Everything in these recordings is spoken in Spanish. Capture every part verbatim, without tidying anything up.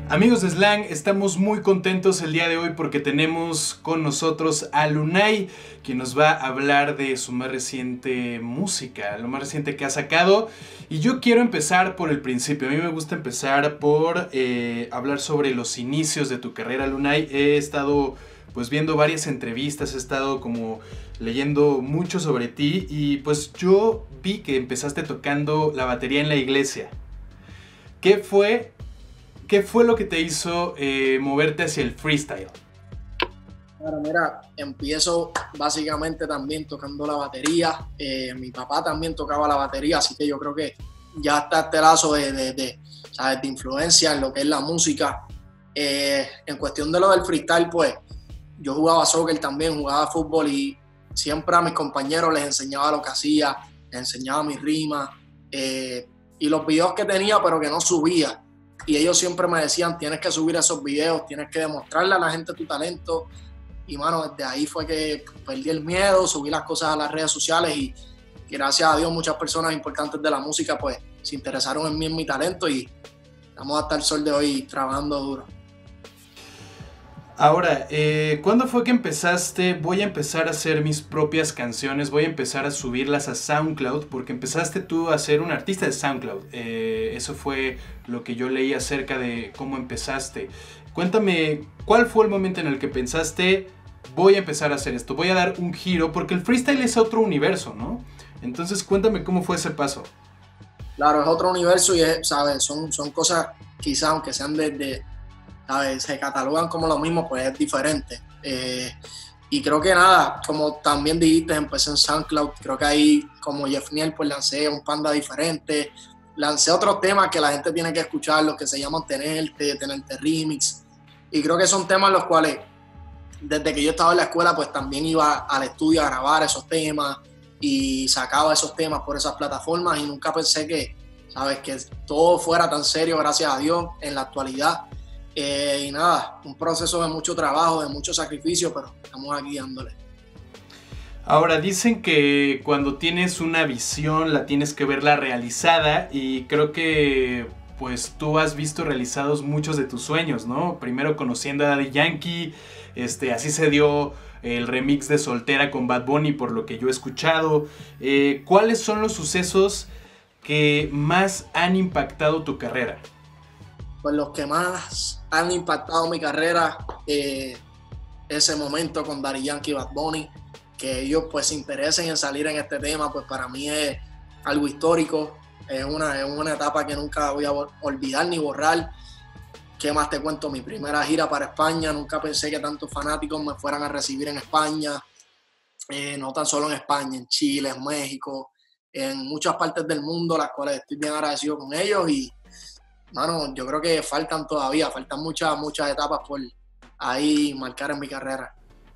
Amigos de Slang, estamos muy contentos el día de hoy porque tenemos con nosotros a Lunay, quien nos va a hablar de su más reciente música, lo más reciente que ha sacado. Y yo quiero empezar por el principio. A mí me gusta empezar por eh, hablar sobre los inicios de tu carrera, Lunay. He estado pues viendo varias entrevistas, he estado como leyendo mucho sobre ti y pues yo vi que empezaste tocando la batería en la iglesia. ¿Qué fue ¿Qué fue lo que te hizo eh, moverte hacia el freestyle? Bueno, mira, empiezo básicamente también tocando la batería. Eh, mi papá también tocaba la batería, así que yo creo que ya está este lazo de, de, de, ¿sabes? de influencia en lo que es la música. Eh, en cuestión de lo del freestyle, pues yo jugaba soccer también, jugaba fútbol y siempre a mis compañeros les enseñaba lo que hacía, les enseñaba mis rimas eh, y los videos que tenía pero que no subía. Y ellos siempre me decían, tienes que subir esos videos, tienes que demostrarle a la gente tu talento. Y, mano, desde ahí fue que perdí el miedo, subí las cosas a las redes sociales y gracias a Dios muchas personas importantes de la música, pues, se interesaron en mí, en mi talento y estamos hasta el sol de hoy trabajando duro. Ahora, eh, ¿cuándo fue que empezaste? Voy a empezar a hacer mis propias canciones, voy a empezar a subirlas a SoundCloud, porque empezaste tú a ser un artista de SoundCloud. Eh, eso fue lo que yo leí acerca de cómo empezaste. Cuéntame, ¿cuál fue el momento en el que pensaste, voy a empezar a hacer esto, voy a dar un giro? Porque el freestyle es otro universo, ¿no? Entonces, cuéntame cómo fue ese paso. Claro, es otro universo y, es, ¿sabes? Son, son cosas, quizás, aunque sean de... de ¿sabes? Se catalogan como lo mismo, pues es diferente. Eh, y creo que nada, como también dijiste, empecé en SoundCloud, creo que ahí como Jeff Niel, pues lancé un panda diferente, lancé otros temas que la gente tiene que escuchar, los que se llaman Tenerte, Tenerte Remix, y creo que son temas los cuales, desde que yo estaba en la escuela, pues también iba al estudio a grabar esos temas y sacaba esos temas por esas plataformas y nunca pensé que, ¿sabes? Que todo fuera tan serio, gracias a Dios, en la actualidad. Eh, y nada, un proceso de mucho trabajo, de mucho sacrificio, pero estamos aquí dándole. Ahora, dicen que cuando tienes una visión la tienes que verla realizada y creo que pues tú has visto realizados muchos de tus sueños, ¿no? Primero conociendo a Daddy Yankee, este, así se dio el remix de Soltera con Bad Bunny por lo que yo he escuchado. Eh, ¿Cuáles son los sucesos que más han impactado tu carrera? Pues los que más han impactado mi carrera, eh, ese momento con Daddy Yankee y Bad Bunny, que ellos pues se interesen en salir en este tema, pues para mí es algo histórico, es una, es una etapa que nunca voy a olvidar ni borrar. ¿Qué más te cuento? Mi primera gira para España, nunca pensé que tantos fanáticos me fueran a recibir en España, eh, no tan solo en España, en Chile, en México, en muchas partes del mundo, las cuales estoy bien agradecido con ellos y mano, yo creo que faltan todavía, faltan muchas, muchas etapas por ahí marcar en mi carrera.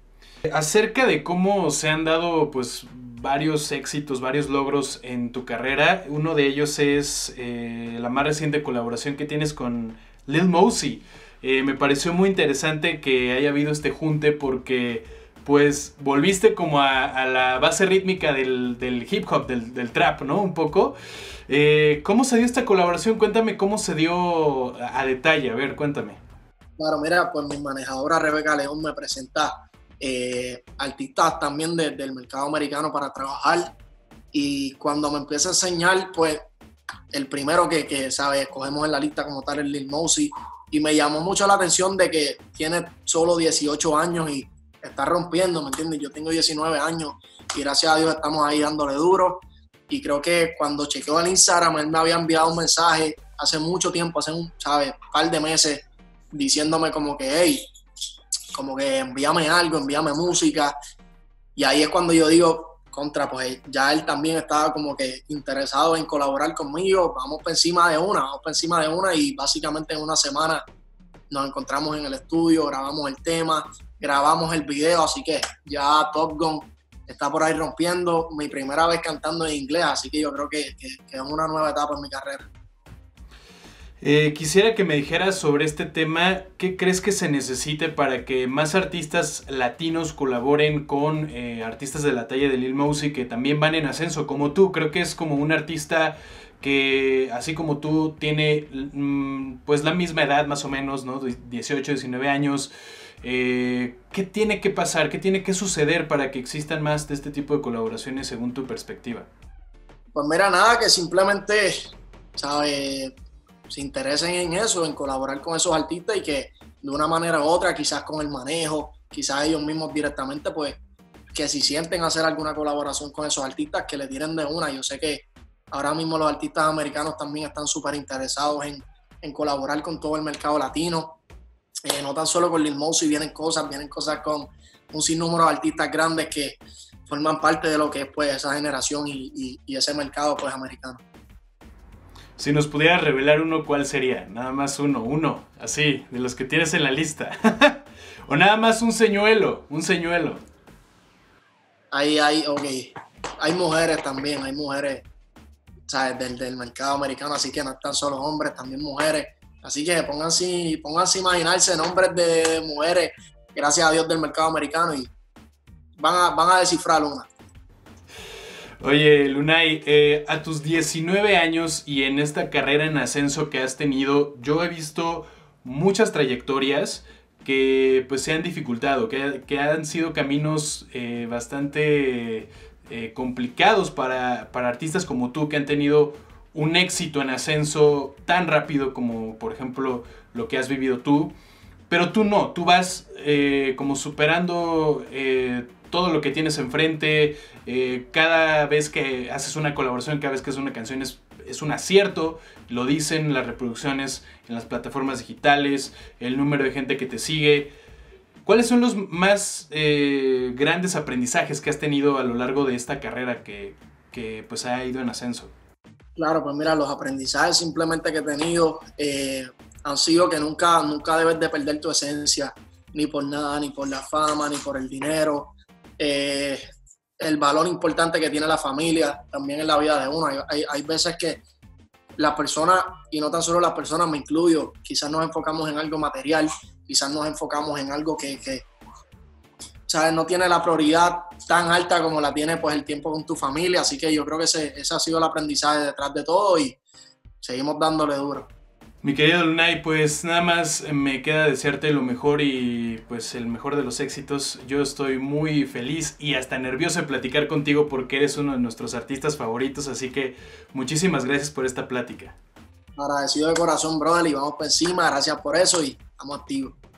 Acerca de cómo se han dado pues varios éxitos, varios logros en tu carrera, uno de ellos es eh, la más reciente colaboración que tienes con Lil Mosey. Eh, me pareció muy interesante que haya habido este junte porque pues volviste como a, a la base rítmica del, del hip hop, del, del trap, ¿no? Un poco. Eh, ¿Cómo se dio esta colaboración? Cuéntame cómo se dio a, a detalle, a ver, cuéntame. Claro, mira, pues mi manejadora Rebeca León me presenta eh, artistas también de, del mercado americano para trabajar y cuando me empieza a enseñar, pues el primero que, que ¿sabes? Escogemos en la lista como tal es Lil Mosey y me llamó mucho la atención de que tiene solo dieciocho años y está rompiendo, ¿me entiendes? Yo tengo diecinueve años y gracias a Dios estamos ahí dándole duro. Y creo que cuando chequeó el Instagram, él me había enviado un mensaje hace mucho tiempo, hace un, ¿sabes? un par de meses, diciéndome como que, hey, como que envíame algo, envíame música. Y ahí es cuando yo digo, contra, pues ya él también estaba como que interesado en colaborar conmigo, vamos por encima de una, vamos por encima de una y básicamente en una semana nos encontramos en el estudio, grabamos el tema, grabamos el video, así que ya Top Gun está por ahí rompiendo, mi primera vez cantando en inglés, así que yo creo que, que, que es una nueva etapa en mi carrera. Eh, quisiera que me dijeras sobre este tema, ¿qué crees que se necesite para que más artistas latinos colaboren con eh, artistas de la talla de Lil Mosey que también van en ascenso, como tú? Creo que es como un artista que, así como tú, tiene mm, pues la misma edad más o menos, ¿no? dieciocho, diecinueve años. Eh, ¿Qué tiene que pasar? ¿Qué tiene que suceder para que existan más de este tipo de colaboraciones según tu perspectiva? Pues mira, nada, que simplemente, ¿sabes? Se interesen en eso, en colaborar con esos artistas y que de una manera u otra, quizás con el manejo, quizás ellos mismos directamente, pues que si sienten hacer alguna colaboración con esos artistas, que le tiren de una. Yo sé que ahora mismo los artistas americanos también están súper interesados en, en colaborar con todo el mercado latino, eh, no tan solo con Lil Mosey, vienen cosas, vienen cosas con un sinnúmero de artistas grandes que forman parte de lo que es pues esa generación y, y, y ese mercado pues americano. Si nos pudieras revelar uno, ¿cuál sería? Nada más uno, uno, así, de los que tienes en la lista. O nada más un señuelo, un señuelo. Ahí hay, ok, hay mujeres también, hay mujeres, ¿sabes? Del, del mercado americano, así que no están solo hombres, también mujeres. Así que pónganse, pónganse a imaginarse nombres de, de mujeres, gracias a Dios, del mercado americano y van a, van a descifrar una. Oye, Lunay, eh, a tus diecinueve años y en esta carrera en ascenso que has tenido, yo he visto muchas trayectorias que pues se han dificultado, que, que han sido caminos eh, bastante eh, complicados para, para artistas como tú que han tenido un éxito en ascenso tan rápido como por ejemplo lo que has vivido tú, pero tú no, tú vas eh, como superando eh, todo lo que tienes enfrente, eh, cada vez que haces una colaboración, cada vez que haces una canción es, es un acierto, lo dicen las reproducciones en las plataformas digitales, el número de gente que te sigue. ¿Cuáles son los más eh, grandes aprendizajes que has tenido a lo largo de esta carrera que, que pues ha ido en ascenso? Claro, pues mira, los aprendizajes simplemente que he tenido eh, han sido que nunca, nunca debes de perder tu esencia, ni por nada, ni por la fama, ni por el dinero. Eh, el valor importante que tiene la familia también en la vida de uno. Hay, hay veces que las personas, y no tan solo las personas, me incluyo, quizás nos enfocamos en algo material, quizás nos enfocamos en algo que, que ¿sabes? No tiene la prioridad tan alta como la tiene pues el tiempo con tu familia, así que yo creo que ese, ese ha sido el aprendizaje detrás de todo y seguimos dándole duro. Mi querido Lunay, pues nada más me queda desearte lo mejor y pues el mejor de los éxitos. Yo estoy muy feliz y hasta nervioso de platicar contigo porque eres uno de nuestros artistas favoritos, así que muchísimas gracias por esta plática. Agradecido de corazón, brother, y vamos por encima, gracias por eso y estamos activos.